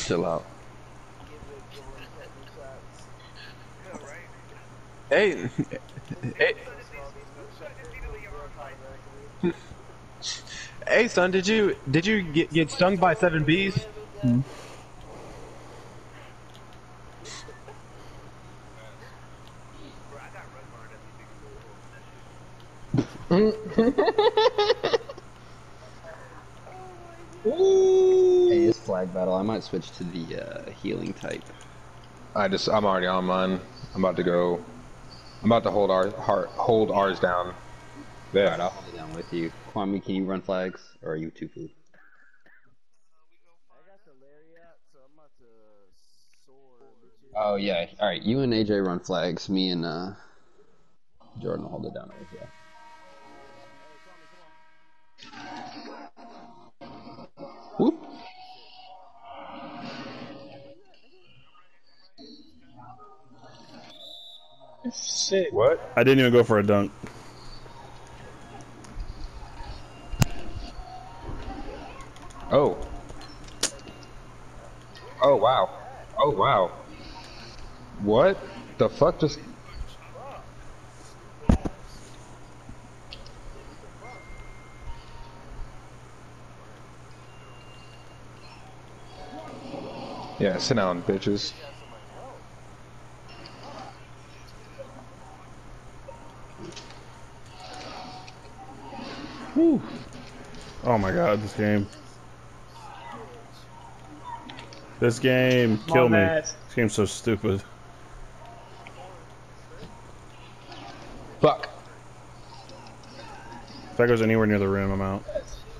Chill out. Hey, hey, hey, son, did you get stung by 7 bees? Hmm. Hey, it's flag battle. I might switch to the healing type. I'm already on mine. I'm about to go. I'm about to hold ours down. There. Alright, I'll hold it down with you. Kwame, can you run flags? Or are you too food? Oh yeah. Alright, you and AJ run flags. Me and Jordan will hold it down with you. Whoop. Shit. What? I didn't even go for a dunk. Oh. Oh wow. Oh wow. What the fuck just? Yeah, sit down, bitches. Whew. Oh my god, this game. This game, kill me. This game's so stupid. Fuck. If that goes anywhere near the rim, I'm out.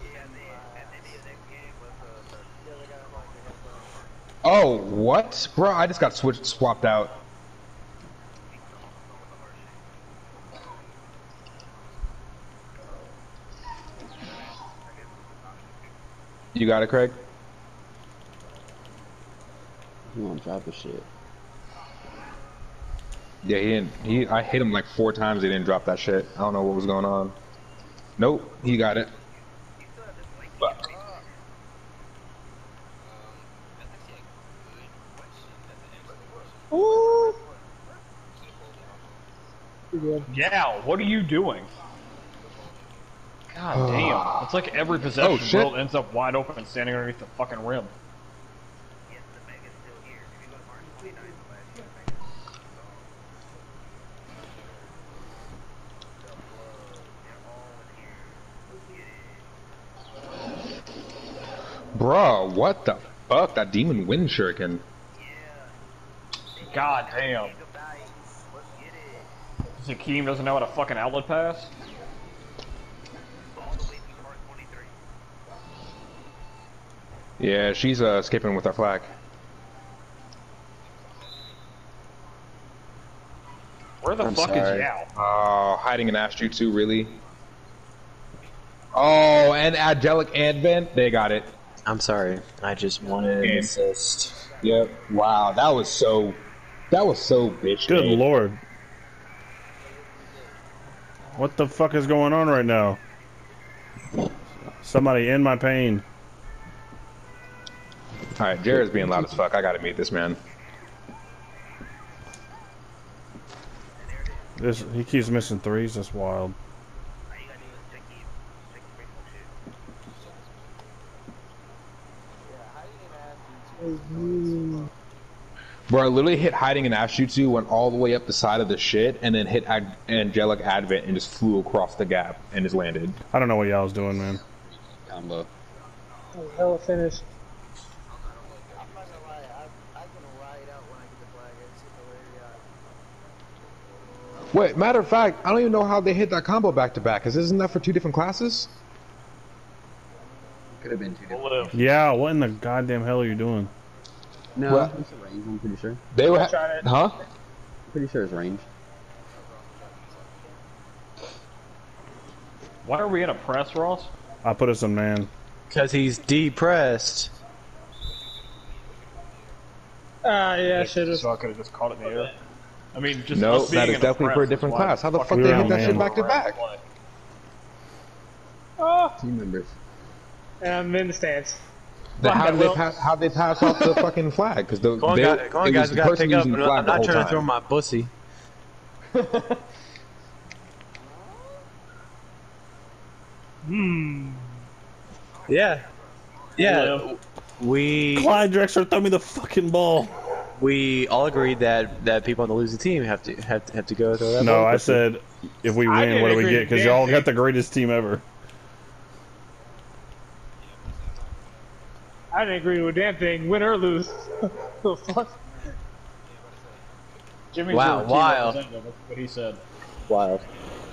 Oh, what? Bro, I just got swapped out. You got it, Craig? You won't drop the shit. Yeah, he didn't. I hit him like 4 times. He didn't drop that shit. I don't know what was going on. Nope, he got it. Fuck. Ooh. Yeah, what are you doing? God damn. It's like every possession Will ends up wide open and standing underneath the fucking rim. Bro, what the fuck? That demon wind shuriken. God damn. Zakeem doesn't know how to fucking outlet pass? Yeah, she's skipping with our flag. Where the fuck is Yao? Oh, hiding in Ash Jutsu, really? Oh, and Angelic Advent, they got it. I'm sorry, I just wanted an assist. Yep. Wow, that was so bitch. Good lord. What the fuck is going on right now? Somebody in my pain. Alright, Jared's being loud as fuck. I gotta meet this man. He keeps missing threes, that's wild. Bro, I literally hit hiding in Ash Jutsu, went all the way up the side of the shit, and then hit Angelic Advent and just flew across the gap and just landed. I don't know what y'all's doing, man. Combo. Hella finish. Wait, matter of fact, I don't even know how they hit that combo back to back, because isn't that for 2 different classes? Could have been 2 different. Yeah, what in the goddamn hell are you doing? No, Well, it's a range, I'm pretty sure. They were huh? Pretty sure it's range. Why are we in a press, Ross? I put us in man. Because he's depressed. Yeah, should've. So I could have just caught it in the air. I mean, just No, us being that is in definitely for a different class. How the fuck they hit that shit back to back? Oh, Team members. and I'm in the stands. How'd they pass off the fucking flag? Because Come on, guys, we gotta pick up. I'm not trying to throw my pussy. Yeah. Yeah. Clyde Drexler, throw me the fucking ball. We all agreed that people on the losing team have to go throw that ball. No, I said if we win, what do we get? Because y'all got the greatest team ever. I didn't agree with a damn thing. Win or lose. The fuck? Jimmy's Wow, your team wild. representative, that's what he said. Wild.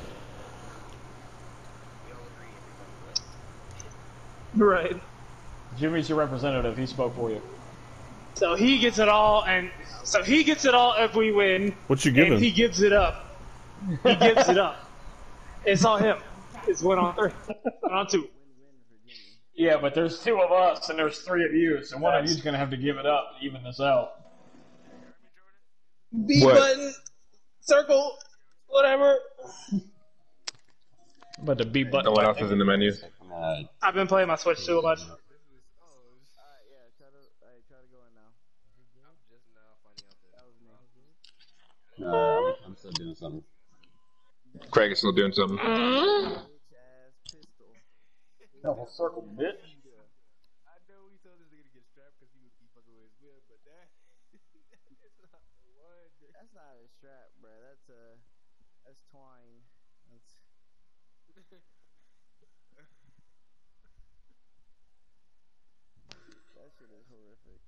Right. Jimmy's your representative. He spoke for you. So he gets it all, and so he gets it all if we win. What you give and him? he gives it up. He gives it up. It's all him. It's 1 on 3. 1 on 2. Yeah, but there's 2 of us and there's 3 of you, so one of you's gonna have to give it up to even this out. B button, circle, whatever. But the B button. What else is in the menu? I've been playing my Switch too much. I'm still doing something. Craig is still doing something. Double circle, bitch. That's not a strap, bro. That's twine. That shit is horrific.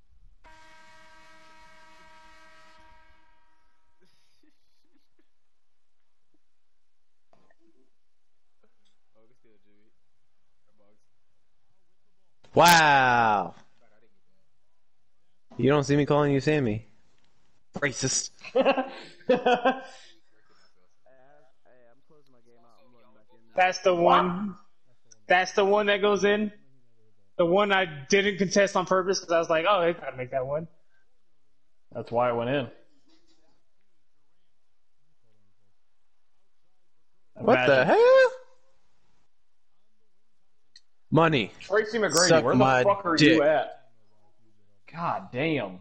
Wow. You don't see me calling you Sammy. Racist. Hey, I'm closing my game out. I'm loading back in. That's the one. That's the one that goes in. The one I didn't contest on purpose because I was like, oh, they gotta make that one. That's why it went in. What the hell? Money. Tracy McGrady, Suck where the my fuck are dick. you at? God damn.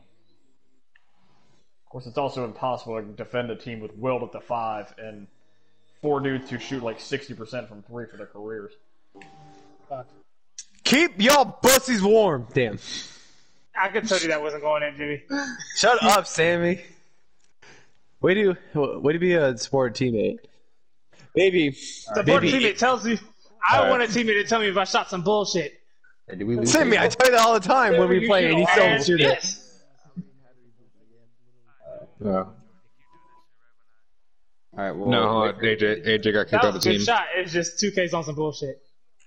Of course, it's also impossible to defend a team with Wilt at the 5 and 4 dudes who shoot like 60% from 3 for their careers. Fuck. Keep y'all pussies warm. Damn. I could tell you that wasn't going in, Jimmy. Shut up, Sammy. Way to be a sport teammate. Baby. The board teammate tells you. I want a teammate to tell me if I shot some bullshit. Hey, did we lose? Sammy, I tell you that all the time when we play and you still don't shoot it. Yes. No. Alright, well. No, hold on. AJ got kicked That out of was the a team. good shot. It's just 2Ks on some bullshit.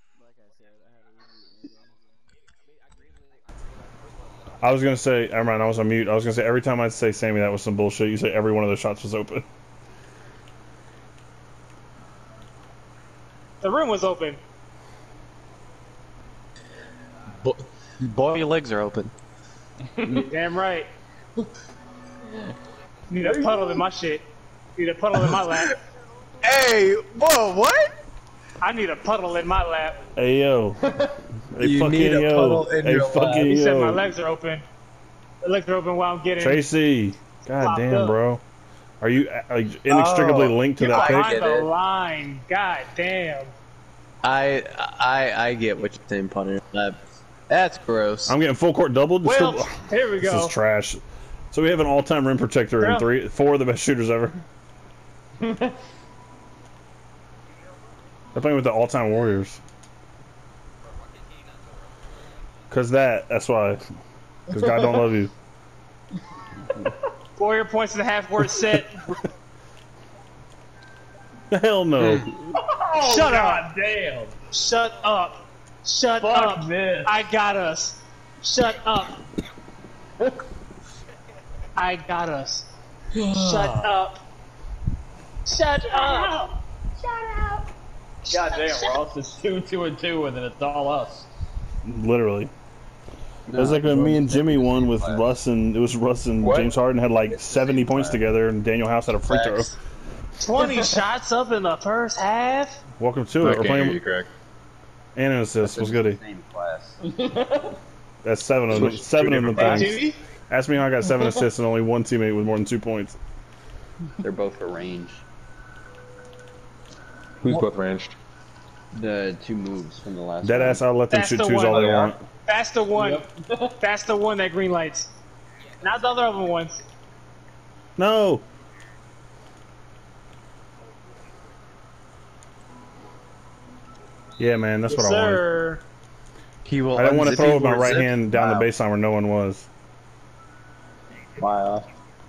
I was gonna say, never mind, I was on mute. I was gonna say every time I'd say Sammy, that was some bullshit. You say every one of the shots was open. The rim was open. Boy, your legs are open. Damn right. Need a puddle in my shit. Need a puddle in my lap. Hey, whoa, what? I need a puddle in my lap. Hey yo. Hey You fucking need a yo. puddle in Hey your fucking lap. He said my yo. legs are open. The legs are open while I'm getting. Tracy. God Popped damn, up. bro. Are you inextricably linked to that Behind page? get the it. line. God damn. I get what you're saying, punter. That's gross. I'm getting full court doubled. Well, here we This go. is trash. So we have an all-time rim protector Yeah. and 4 of the best shooters ever. They're playing with the all-time Warriors. That's why. Because God don't love you. Warrior points to the half-court set. Hell no. Shut God up. damn. Shut up. Shut Fuck up. this. I got us. Shut up. I got us. Shut up. Shut up. God damn, Ross. It's 2-2-2, and then it's all us. Literally. It was like when me and Jimmy won with Russ and What? James Harden had like 70 points together and Daniel House had a free throw. 20 shots up in the first half. Welcome to it. We're I can't hear playing you, Craig. and an assist. Was goody. Same class. That's 7 of them. Switch 7 of them different things. Jimmy? Ask me how I got 7 assists and only one teammate with more than 2 points. They're both for range. Who's both ranged? The 2 moves from the last. Dead round. ass, I'll let them That's shoot the 2s one. all they Oh, yeah. want. That's the one. That's the one that green lights. Not the other ones. No! Yeah, man, that's Yes, what I wanted. sir. He will. I didn't want to unzip throw you with my or right zip. hand down Wow. the baseline where no one was. Wow.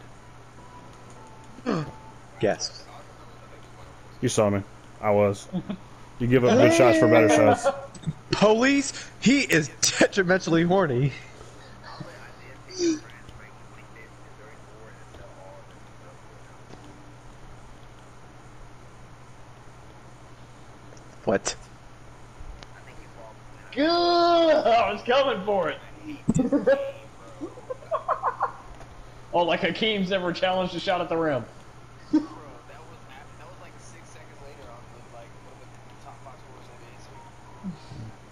Guess. You saw me. I was. You give up good shots for better shots. Police. He is detrimentally horny. What? Good. I was coming for it. Oh, like Hakeem's never challenged a shot at the rim. Bro, that was like 6 seconds later on the like one of the top 5 scores in the NBA.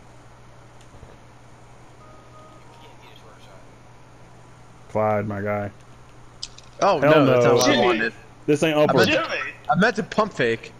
You can't get a short shot. Clyde, my guy. Oh Hell no, that's no. not what I Jimmy. wanted. This ain't I upward. meant, I meant to pump fake.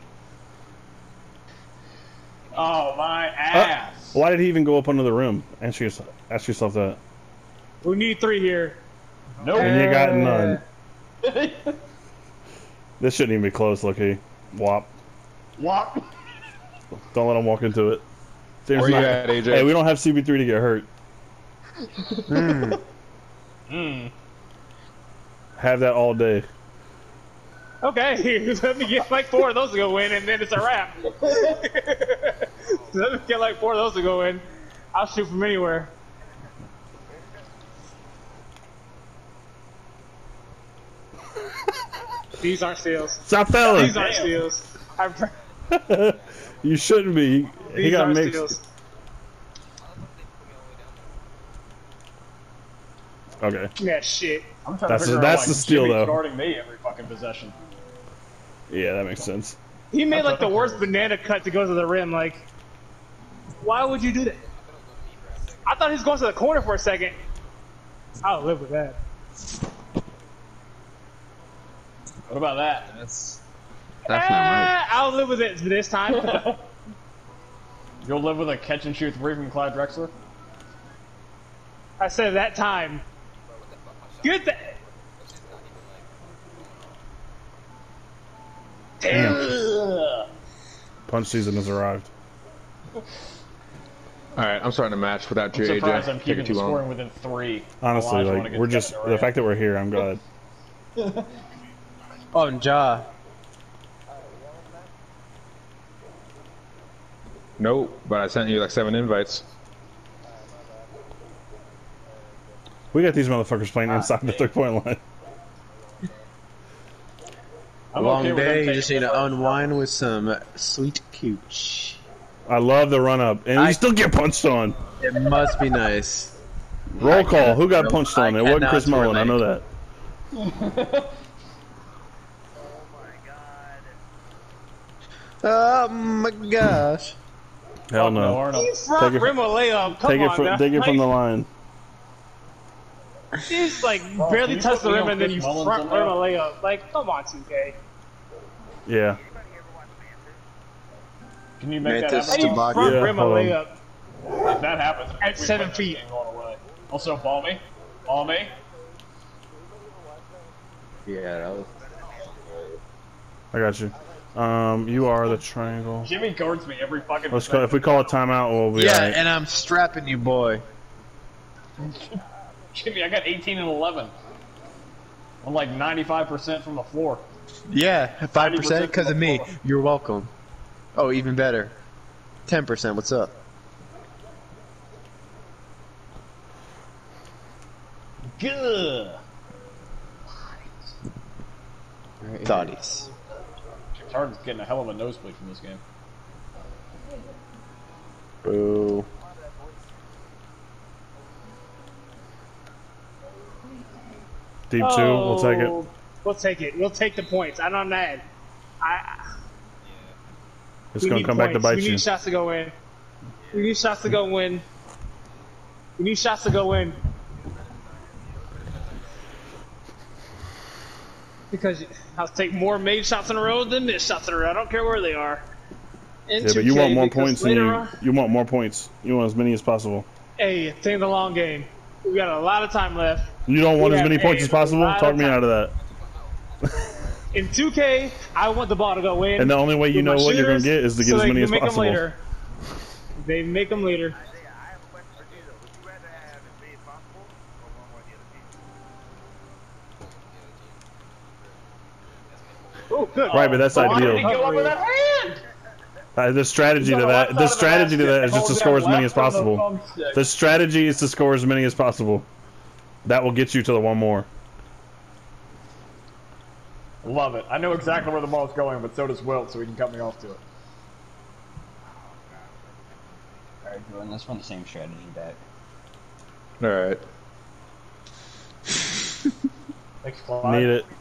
Oh, my ass. Why did he even go up under the rim? Ask yourself that. We need 3 here. Nope. And you got none. This shouldn't even be close, look-y. Wop. What? Don't let him walk into it. Where you at, AJ? Hey, we don't have CB3 to get hurt. Have that all day. Okay, let me get like 4 of those to go in, and then it's a wrap. Let me get like 4 of those to go in. I'll shoot from anywhere. These aren't steals. Stop fouling! These aren't steals. You shouldn't be. He These got aren't mixed. steals. Okay. Yeah, shit. I'm trying That's to figure the- out that's why the steal, Jimmy's though. guarding me every fucking possession. Yeah, that makes sense. He made like the worst banana cut to go to the rim. Like, why would you do that? I thought he was going to the corner for a second. I'll live with that. What about that? That's not right. I'll live with it this time. You'll live with a catch and shoot 3 from Clyde Drexler? I said that time. Good. Punch season has arrived. Alright, I'm starting a match without you, I'm surprised AJ. I'm Taking keeping too the long. scoring within 3. Honestly, Elijah wanna like get we're to just Kevin the Durant. fact that we're here. I'm glad. Oh, and Ja. Nope, but I sent you like 7 invites. We got these motherfuckers playing inside the 3-point line. I'm Long okay with them day. You taking just need the to first unwind with some sweet cooch. I love the run up, and we still get punched on. It must be nice. Roll call. Who got punched on? It wasn't cannot Chris Mullen. I know relate. that. Oh my gosh. Hell No, no. Arnold. Front Take it- rim a layup. Come Take it on, from man. take it from the Like, line. He's like Bro, barely can you touched put the me rim on and then Chris you Mullins front somehow? rim a layup. Like, come on, 2K. Yeah. Can you make Mantis that happen? to If Front Yeah, rim a hold on. layup. that happens, At we 7 win this feet. game going away. Also, ball me. Ball me. Yeah, that was. I got you. You are the triangle. Jimmy guards me every fucking Let's go. If we call a timeout, we'll be Yeah, alright. and I'm strapping you, boy. Jimmy, I got 18 and 11. I'm like 95% from the floor. Yeah, 5% 90% because of me. You're welcome. Oh, even better. 10%. What's up? Good. Thoughties. James Harden's getting a hell of a nosebleed from this game. Boo. Deep 2. We'll take it. Oh, We'll take it. We'll take the points. I'm not mad. It's We gonna need come back to points. bite We you. need shots to go in. We need shots to go in. We need shots to go in. Because I'll take more made shots in a row than missed shots in a row. I don't care where they are. In Yeah, but you 2K, want more because points than later on- you want more points. You want as many as possible. Hey, take the long game. We got a lot of time left. You don't want We as have many points a as possible? lot Talk of me time. out of that. In 2K, I want the ball to go in. And the only way you with my know what you're gonna shooters get is to get so as they many can as make 'em possible. later. They make them later. Isaiah, I have a question for you though. Would you rather have as many as possible or one more than the other team? Oh, good. Right, but that's Why did he ideal. go up with that hand? The strategy to that, the strategy to that is just to score as many as possible. The strategy is to score as many as possible. That will get you to the one more. Love it. I know exactly where the ball's going, but so does Wilt, so he can cut me off to it. Alright, Jordan, let's run the same strategy back. Alright. Thanks, Clyde. Need it.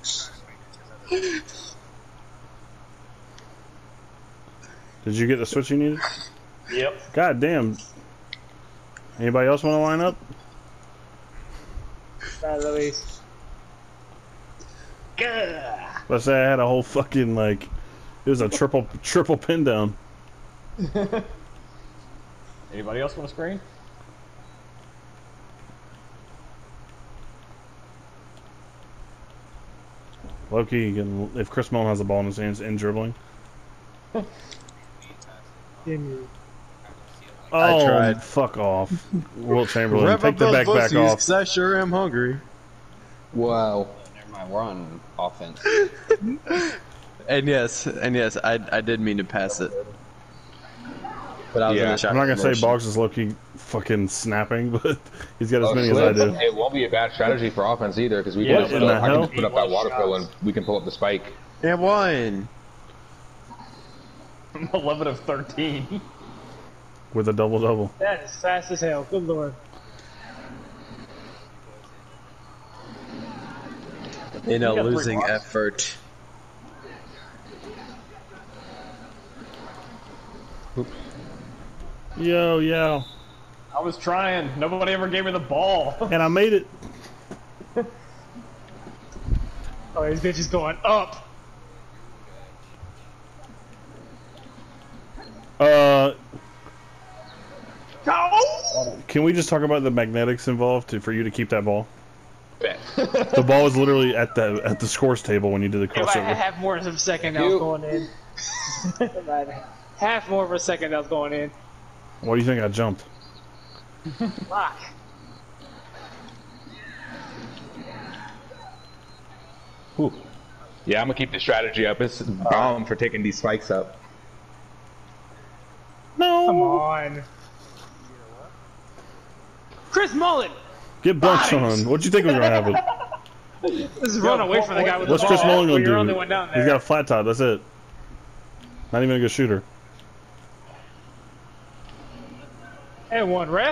Did you get the switch you needed? Yep. God damn. Anybody else want to line up? Bye, Luis. Good. Let's say I had a whole fucking like, it was a triple pin down. Anybody else want a screen? Loki, you can, if Chris Mullen has the ball in his hands and dribbling. Oh, tried. fuck off. Wilt Chamberlain, Rev take up the those backpack pussies, off. 'cause I sure am hungry. Wow. Never mind, we're on offense. And yes, I did mean to pass it. But I was in Yeah, the shot I'm not gonna say motion. Boggs is Loki fucking snapping, but he's got as Oh, many as Swift, I do. It won't be a bad strategy for offense either, because we Yeah, can in the I can hell? just put up that water fill and we can pull up the spike. And one. 11 of 13. With a double-double. That is fast as hell. Good lord. In a got 3 losing blocks. effort. Yo, yo. I was trying. Nobody ever gave me the ball. And I made it. Oh, this bitch is going up. Can we just talk about the magnetics involved for you to keep that ball? Bet. The ball was literally at the scores table when you did the If I had crossover. half more of a second, that was going in. Half more of a second, that was going in. Why do you think I jumped? Fuck. Whew. Yeah, I'm gonna keep the strategy up. It's bomb for taking these spikes up. Come on. Chris Mullen! Get bunched Bodies. on. What'd you think was gonna happen? Just run away from the guy with What's the Chris ball. Mullen gonna You're do? only one down He's there. got a flat top. That's it. Not even a good shooter. And one ref.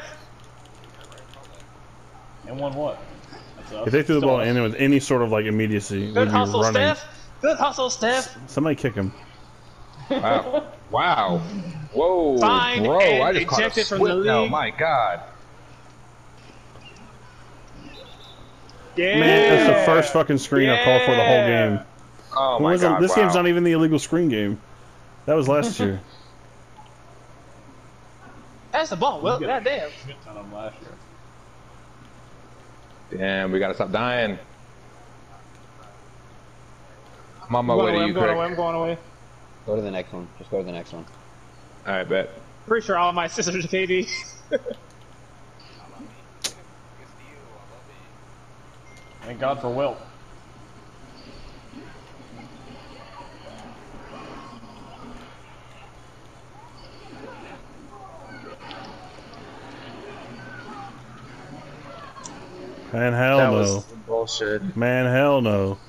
And one what? That's us. If they threw the Still ball us. in with any sort of like immediacy, Good we'd be hustle, running. Steph. Good hustle, Steph. Somebody kick him. Wow. Wow. Whoa. Fine Bro, and I just caught a ejected from the Swift now. league. My God. Yeah. Man, that's the first fucking screen I've called for the whole game. Oh It my wasn't- God. this wow. game's not even the illegal screen game. That was last year. That's the ball. Well, goddamn. Shit ton of them last year. Damn, we gotta stop dying. I'm on my I'm way to you, going away, Craig. I'm going away. Go to the next one. Just go to the next one. Alright, bet. Pretty sure all my sisters are KD. Thank God for Wilt. Man, hell That no. was bullshit. Man, hell no.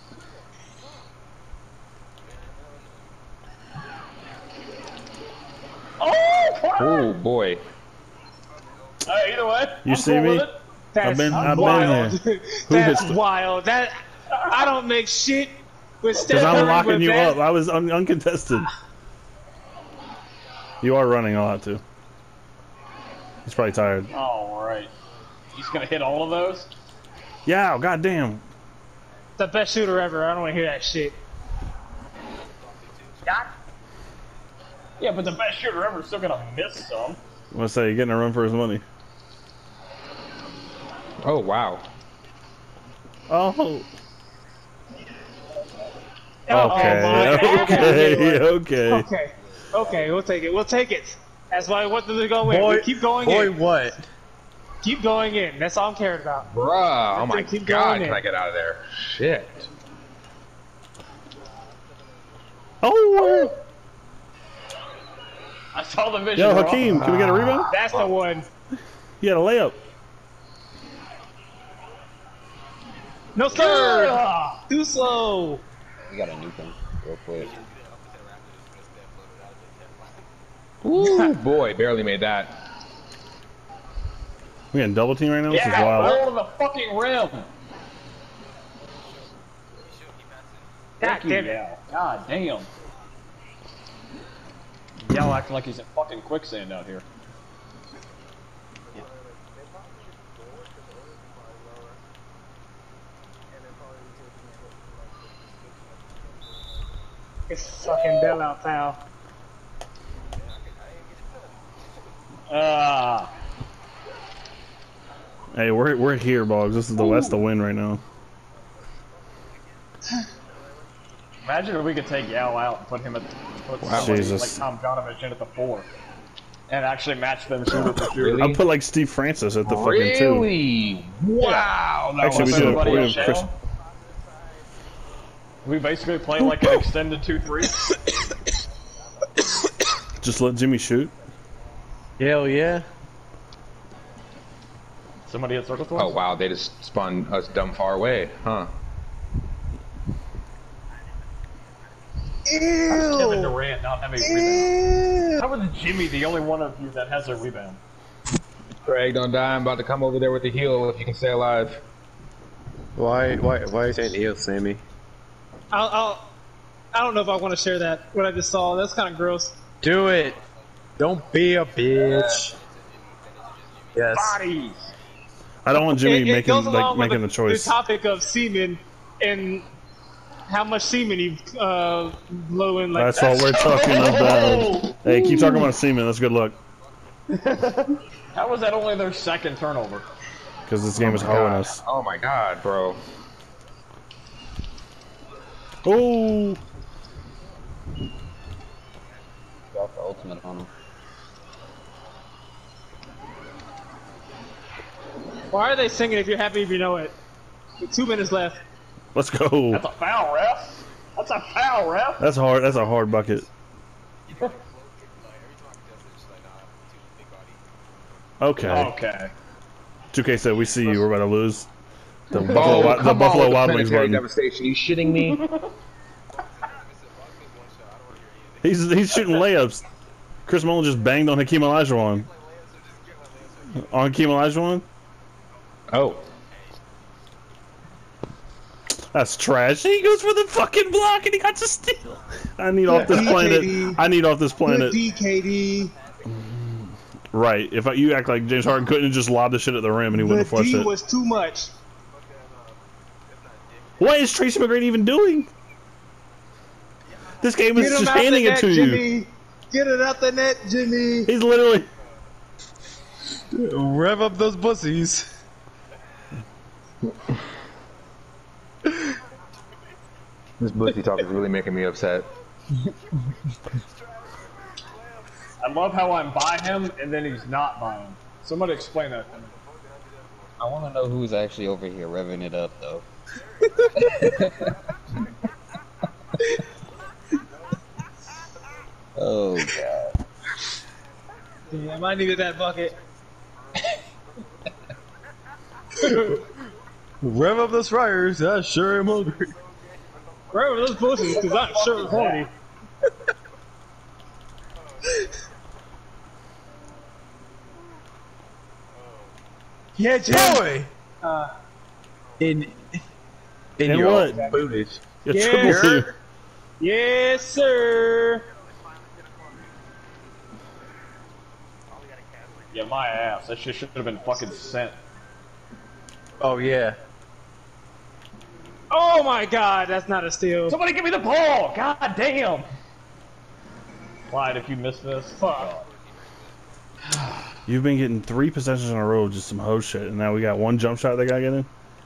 Oh boy. Hey, either way. You I'm see cool me? with it. I've been wild. here. That's hits the- wild. That I don't make shit with Steph Because I'm Curry, locking but you that- up. I was uncontested. You are running a lot too. He's probably tired. All right. He's gonna hit all of those. Yeah, goddamn. The best shooter ever. I don't want to hear that shit. Yeah, but the best shooter ever is still gonna miss some. I'm gonna say, getting a run for his money. Oh wow. Oh. Oh, Okay, my- okay. Okay, we'll take it. We'll take it. That's why I want them to go in. Boy, We keep going boy, in. what? Keep going in. That's all I'm caring about. Bruh, oh my Keep god, going can in. I get out of there? Shit. Oh! I saw the vision. Yo, wrong. Hakeem, can we get a rebound? That's the one. He had a layup. No, sir. Too slow. We gotta nuke him real quick. Ooh, boy, barely made that. We getting double team right now? This is Yeah, wild. roll to the fucking rim. God damn it. Yao. God damn. Yao acting like he's in fucking quicksand out here. It's fucking bailout time. Hey, we're here, Boggs. This is the West to win right now. Imagine if we could take Yao out and put him at put Wow. somebody Jesus. like Tom Jonovich in at the 4. And actually match them shooter for shooter. Really? I'll put like Steve Francis at the fucking 2. Really? Wow. That Actually, was we do Everybody we in have shell. Chris. We basically play like an extended 2-3. Just let Jimmy shoot. Hell yeah. Somebody at circle twice? Oh wow, they just spun us dumb far away, huh? Kevin Durant not having a rebound. How is Jimmy the only one of you that has a rebound? Craig, don't die. I'm about to come over there with the heel if you can stay alive. Why are you saying ew, Sammy? I don't know if I want to share that. What I just saw. That's kind of gross. Do it. Don't be a bitch. Yes. Bodies! I don't want Jimmy It making goes along with making the choice. The topic of semen and how much semen you blow in. Like That's what we're talking about. Hey, keep talking about semen. That's good luck. How was that only their second turnover? Because this game is hoeing God. us. Oh my god, bro. Oh! Drop the ultimate on him. Why are they singing if you're happy if you know it? With 2 minutes left. Let's go. That's a foul, ref! That's a foul, ref! That's hard. That's a hard bucket. Okay. Okay. 2K said, we see you. We're about to lose. The Oh, Buffalo, come on with the Wild Wings planetary button. devastation. You shitting me? He's shooting layups. Chris Mullen just banged on Hakeem Olajuwon. On Hakeem Olajuwon? Oh. That's trash. He goes for the fucking block and he got to steal. I need off this planet. I need off this planet. DKD. Right. If you act like James Harden couldn't have just lobbed the shit at the rim and he wouldn't have flushed D it. was too much. What is Tracy McGrady even doing? This game is Get him just out the handing it net, to you. Jimmy. Get it out the net, Jimmy. He's literally. Rev up those pussies. This pussy talk is really making me upset. I love how I'm by him and then he's not by him. Somebody explain that to me. I want to know who's actually over here revving it up, though. Oh god. Damn, I needed that bucket. Rev up those fryers. I sure am hungry. Where were those pussies? Because I'm sure it's horny. Yeah, Jim. Boy. In your what? bootage. Your Yeah. triple team. Yes, sir. Yeah, my ass. That shit should have been fucking sent. Oh yeah. Oh my god, that's not a steal. Somebody give me the ball! God damn! Clyde, if you miss this, Fuck. You've been getting 3 possessions in a row, just some hoe shit, and now we got 1 jump shot they got getting.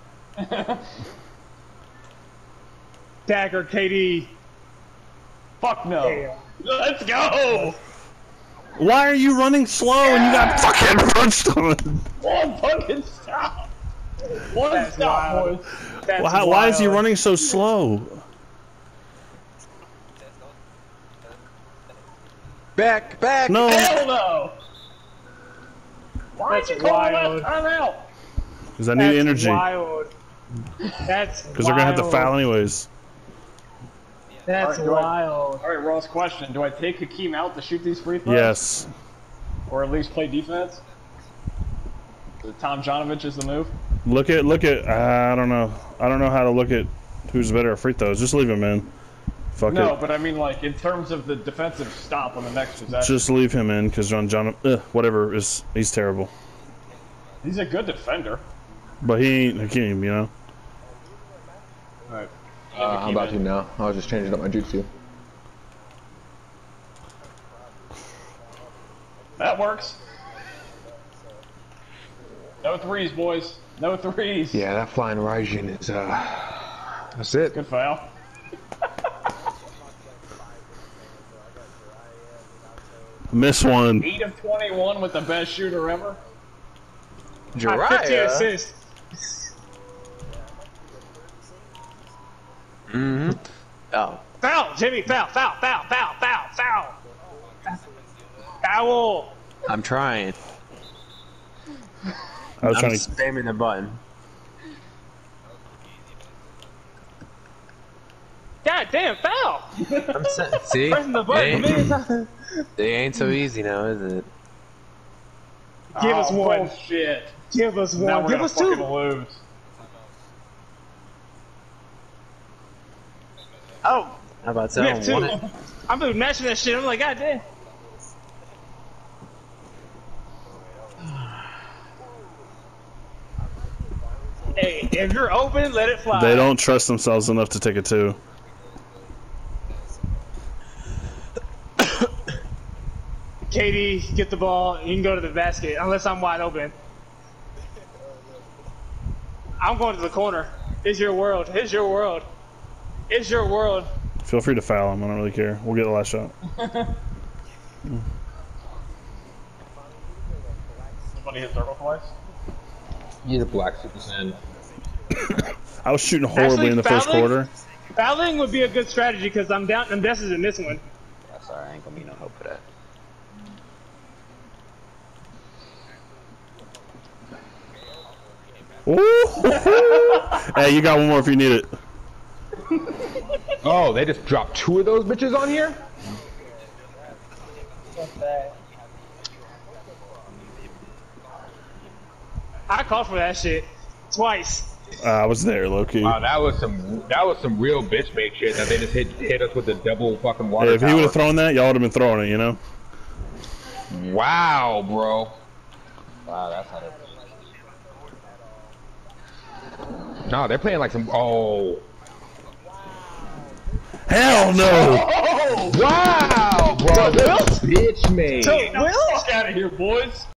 Dagger, KD. fuck no. Damn. Let's go! Why are you running slow and you got fucking punched on? One fucking stop! One That's stop, wild. boys. That's Why is he wild. running so slow? Back. No. Hell no! Why That's did you call that wild. timeout? Because I need That's energy. wild. That's Because they're gonna have to wild. foul anyways. That's Alright, do I- wild. Alright, Ross, question. Do I take Hakeem out to shoot these free throws? Yes. Or at least play defense? Tom Jonovich is the move? Look at. I don't know. I don't know how to look at who's better at free throws. Just leave him in. Fuck No, it. but I mean, like, in terms of the defensive stop on the next possession. Just leave him in because whatever is he's terrible. He's a good defender. But he ain't Hakeem, you know. Alright. I'm about to now. I was just changing up my jutsu. That works. No threes, boys. No threes. Yeah, that flying Raijin is that's it. Good foul. Miss one. 8 of 21 with the best shooter ever. Got 15 Jariah. assists. Oh. Foul, Jimmy, foul. Foul. I'm trying. I was I'm trying to. spamming the button. God damn, foul. See? Pressing the button a million times. It ain't so easy now, is it? Give us one. Bullshit. Give us Now one. we're Give gonna us two. fucking lose. Oh, How about we that? have two. I'm been matching that shit. I'm like, God damn. Hey, if you're open, let it fly. They don't trust themselves enough to take a 2. KD, get the ball. You can go to the basket unless I'm wide open. I'm going to the corner. It's your world. It's your world. It's your world. Feel free to foul him. I don't really care. We'll get the last shot. Somebody hit circle twice. He's a black Super Saiyan. I was shooting horribly Actually, in the first fouling- quarter. Fouling would be a good strategy because I'm down. I'm destined in this one. That's alright, I ain't gonna be no hope for that. Ooh. Hey, you got one more if you need it. Oh, they just dropped 2 of those bitches on here? I called for that shit twice. I was there, Loki. Wow, that was some real bitch made shit that they just hit us with the double fucking water If he tower. would have thrown that, y'all would have been throwing it, you know? Wow, bro. Wow, that's how they. No, they're playing like some. Oh. Hell no! Wow, bro. Bitch made. Get the fuck out of here, boys.